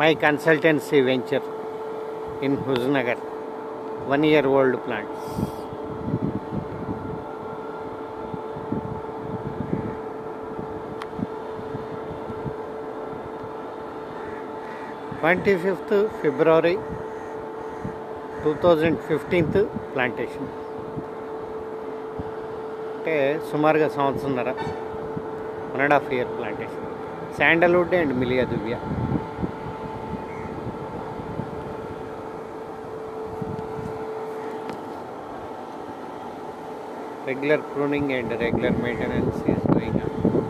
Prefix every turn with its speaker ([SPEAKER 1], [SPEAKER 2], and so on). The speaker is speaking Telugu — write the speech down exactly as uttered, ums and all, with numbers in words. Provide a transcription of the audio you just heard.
[SPEAKER 1] my consultancy venture in Huznagar, one year old plants. twenty-fifth February twenty fifteen plantation. అంటే సుమారుగా సంవత్సరంన్నర one and half year plantation. Sandalwood and melia dubia. Regular pruning and regular maintenance is going on.